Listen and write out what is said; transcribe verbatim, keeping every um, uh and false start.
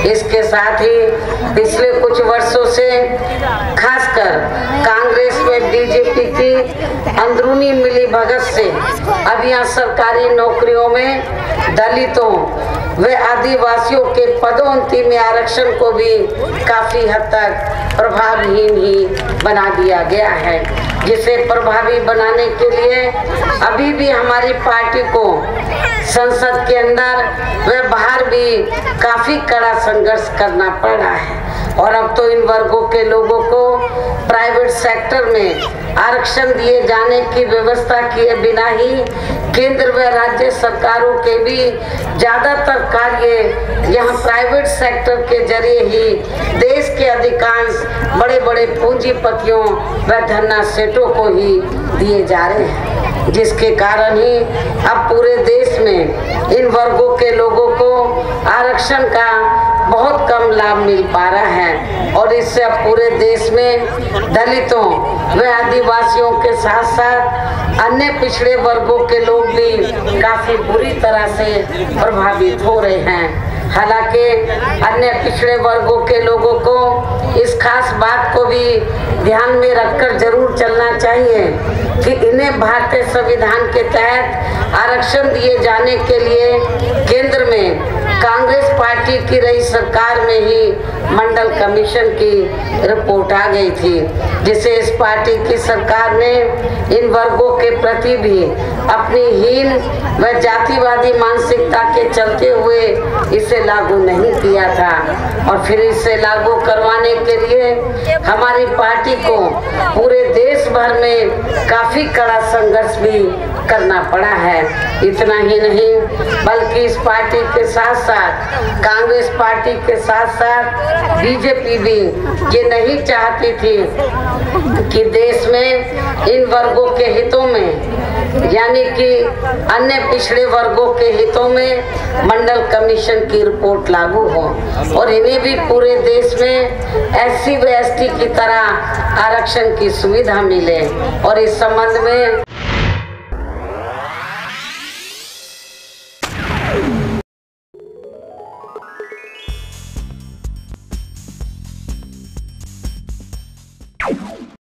इसके साथ ही पिछले कुछ वर्षों से खासकर कांग्रेस में बीजेपी की अंदरूनी मिलीभगत से अब यहाँ सरकारी नौकरियों में दलितों व आदिवासियों के पदोन्नति में आरक्षण को भी काफी हद तक प्रभावहीन ही बना दिया गया है, जिसे प्रभावी बनाने के लिए अभी भी हमारी पार्टी को संसद के अंदर व बाहर भी काफी कड़ा संघर्ष करना पड़ रहा है। और अब तो इन वर्गों के लोगों को प्राइवेट सेक्टर में आरक्षण दिए जाने की व्यवस्था किए बिना ही केंद्र व राज्य सरकारों के भी ज्यादातर कार्य यहाँ प्राइवेट सेक्टर के जरिए ही देश के अधिकांश बड़े बड़े पूंजीपतियों व धन्ना सेठों को ही दिए जा रहे हैं, जिसके कारण ही अब पूरे देश में इन वर्गों के लोगों को आरक्षण का बहुत कम लाभ मिल पा रहा है। और इससे अब पूरे देश में दलितों व आदिवासियों के साथ साथ अन्य पिछड़े वर्गों के लोग भी काफी बुरी तरह से प्रभावित हो रहे हैं। हालांकि अन्य पिछड़े वर्गों के लोगों को इस खास बात को भी ध्यान में रखकर जरूर चलना चाहिए कि इन्हें भारतीय संविधान के तहत आरक्षण दिए जाने के लिए केंद्र में कांग्रेस पार्टी की रही सरकार में ही मंडल कमीशन की रिपोर्ट आ गई थी, जिसे इस पार्टी की सरकार ने इन वर्गों के प्रति भी अपनी हीन व जातिवादी मानसिकता के चलते हुए इसे लागू नहीं किया था। और फिर इसे लागू करवाने के लिए हमारी पार्टी को पूरे देश भर में काफी कड़ा संघर्ष भी करना पड़ा है। इतना ही नहीं बल्कि इस पार्टी के साथ साथ कांग्रेस पार्टी के साथ साथ बीजेपी भी ये नहीं चाहती थी कि देश में इन वर्गों के हितों में यानी कि अन्य पिछड़े वर्गों के हितों में मंडल कमीशन की रिपोर्ट लागू हो और इन्हें भी पूरे देश में एससी व एसटी की तरह आरक्षण की सुविधा मिले। और इस संबंध में